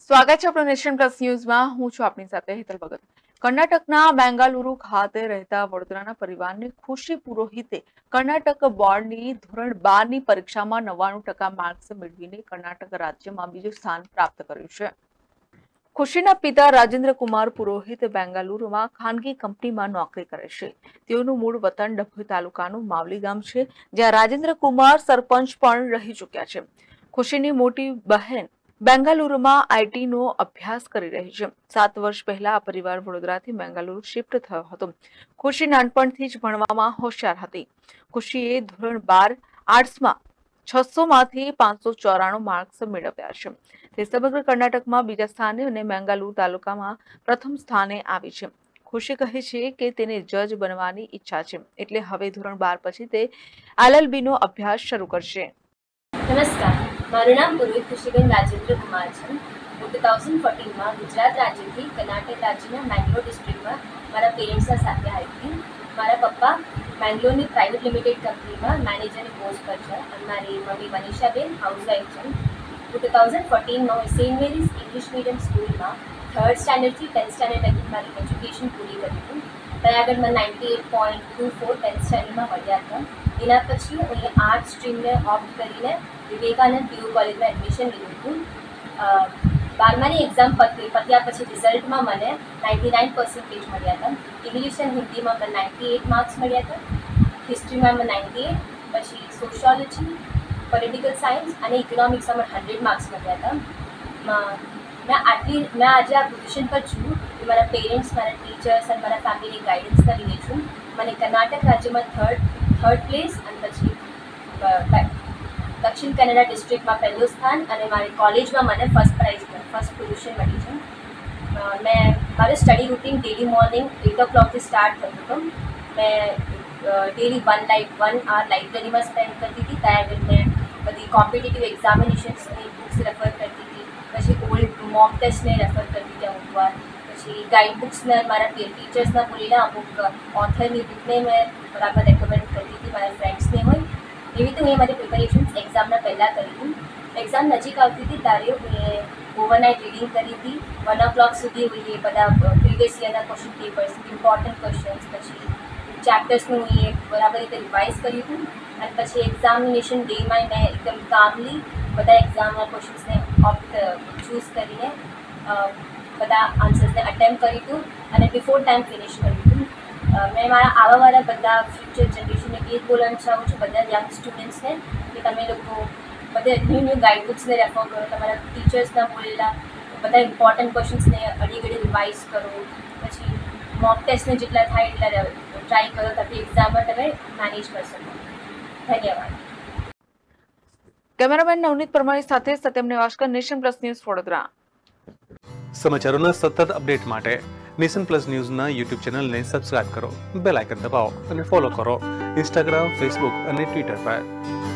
સ્વાગત છે આપણો નેશન પ્લસ ન્યૂઝમાં. હું છું આપની સાથે હેતલ ભગત. કર્ણાટકના બેંગાલુરુ ખાતે રહેતા વડોદરાના પરિવારની ખુશી પુરોહિતે કર્ણાટક બોર્ડની ધોરણ 12ની પરીક્ષામાં 99% માર્ક્સ મેળવીને કર્ણાટક રાજ્યમાં બીજું સ્થાન પ્રાપ્ત કર્યું છે. ખુશીના પિતા રાજેન્દ્ર કુમાર પુરોહિત બેંગાલુરુમાં ખાનગી કંપનીમાં નોકરી કરે છે. તેઓનું મૂળ વતન ડભોઈ તાલુકાનું માવલી ગામ છે, જ્યાં રાજેન્દ્ર કુમાર સરપંચ પણ રહી ચૂક્યા છે. ખુશીની મોટી બહેન બેંગાલુરુમાં આઈટીનો અભ્યાસ કરી રહી છે. 7 વર્ષ પહેલા આ પરિવાર વડોદરાથી બેંગાલુરુ શિફ્ટ થયો હતો. ખુશી નાનપણથી જ ભણવામાં હોશિયાર હતી. ખુશીએ ધોરણ 12 આર્ટ્સમાં 600માંથી 594 માર્ક્સ મેળવ્યા છે. તે સમગ્ર કર્ણાટકમાં બીજા સ્થાને અને બેંગાલુરુ તાલુકામાં પ્રથમ સ્થાને આવી છે. ખુશી કહે છે કે તેને જજ બનવાની ઈચ્છા છે, એટલે હવે ધોરણ 12 પછી તે LLBનો અભ્યાસ શરૂ કરશે. નમસ્કાર, મારું નામ પુરોહિત ખુશીબેન રાજેન્દ્ર કુમાર છે. હું 2014માં ગુજરાત રાજ્યથી કર્ણાટક રાજ્યના મેંગ્લોર ડિસ્ટ્રિક્ટમાં મારા પેરેન્ટ્સના સાથે આવી હતી. મારા પપ્પા મેંગ્લોરની પ્રાઇવેટ લિમિટેડ કંપનીમાં મેનેજરની પોસ્ટ પર છે અને મારી મમ્મી મનીષાબેન હાઉસવાઇફ છે. હું 2014માં સેન્ટ મેરીઝ ઇંગ્લિશ મીડિયમ સ્કૂલમાં 3rd સ્ટાન્ડર્ડથી 10th સ્ટાન્ડર્ડ લગી મારી એજ્યુકેશન પૂરી કરી હતી. ત્યાં આગળ મને 98.24 10th સ્ટાન્ડર્ડમાં મળ્યા હતા. એના પછી હું અહીંયા આર્ટ સ્ટ્રીમને ઓપ્ટ કરીને વિવેકાનંદ પીયુ કોલેજમાં એડમિશન લીધું હતું. 12માની એક્ઝામ પત્યા પછી રિઝલ્ટમાં મને 99% મળ્યા હતા. ઇંગ્લિશ અને હિન્દીમાં મને 98 માર્ક્સ મળ્યા હતા. હિસ્ટ્રીમાં મને 98, પછી સોશિયોલોજી, પોલિટિકલ સાયન્સ અને ઇકોનોમિક્સમાં મને 100 માર્ક્સ મળ્યા હતા. મેં આજે આ પોઝિશન પર છું એ મારા પેરેન્ટ્સ, મારા ટીચર્સ અને મારા ફેમિલીની ગાઈડન્સના લીધે છું. મને કર્ણાટક રાજ્યમાં થર્ડ પ્લેસ અને પછી દક્ષિણ કન્નડા ડિસ્ટ્રિક્ટમાં પહેલું સ્થાન અને મારી કોલેજમાં મને ફર્સ્ટ પોઝિશન મળી છે. મારું સ્ટડી રૂટીન ડેલી મોર્નિંગ 8 o'clockથી સ્ટાર્ટ થતું હતું. મેં ડેલી 1 hour લાઇબ્રેરીમાં સ્પેન્ડ કરતી હતી. ત્યાં આગળ મેં બધી કોમ્પિટિટિવ એક્ઝામિનેશન્સની બુક્સ રેફર કરતી હતી. પછી ઓલ્ડ મોક ટેસ્ટને રેફર કરતી હતી અમુક વાર. પછી ગાઈડ બુક્સને મારા ટીચર્સના બોલેલા અમુક ઓથરની બુકને મેં બરાબર રેકમેન્ડ કરતી હતી મારા ફ્રેન્ડ્સને હોય. એવી રીતે મેં મારી પ્રિપેરેશન્સ એક્ઝામના પહેલાં કરી હતી. એક્ઝામ નજીક આવતી હતી ત્યારે મેં ઓવરનાઇટ રીડિંગ કરી હતી. 1 o'clock સુધી હું એ બધા પ્રીવિયસ યરના ક્વેશ્ચન પેપર્સ, ઇમ્પોર્ટન્ટ ક્વેશ્ચન્સ, પછી ચેપ્ટર્સનું એ બરાબર રીતે રિવાઇઝ કર્યું હતું. અને પછી એક્ઝામિનેશન ડેમાં મેં એકદમ કામલી બધા એક્ઝામના ક્વેશ્ચન્સને ચૂઝ કરીને બધા આન્સર્સને અટેમ્પ્ટ કર્યું હતું અને બિફોર ટાઈમ ફિનિશ કર્યું હતું. મેં મારા આવાવાળા બધા ફ્યુચર જનરેશનને એ જ બોલવાનું ચાહું છું, બધા યંગ સ્ટુડન્ટ્સને, કે તમે લોકો બધા ન્યૂ ગાઈડ બુક્સને રેફર કરો, તમારા ટીચર્સના બોલેલા બધા ઇમ્પોર્ટન્ટ ક્વેશ્ચન્સને ઘડી રિવાઇઝ કરો. પછી મોક ટેસ્ટને જેટલા થાય એટલા ટ્રાય કરો તાકી એક્ઝામમાં તમે મેનેજ કરી શકો. ધન્યવાદ. કેમેરામેન નવનીત પરમારી સાથે Satyam Nevaskar, Nation Plus News, Vadodara. સમાચારોના સતત અપડેટ માટે નેશન પ્લસ ન્યૂઝના યુટ્યુબ ચેનલને સબસ્ક્રાઇબ કરો, બેલ આઇકન દબાવો અને ફોલો કરો ઇન્સ્ટાગ્રામ, ફેસબુક અને ટ્વિટર પર.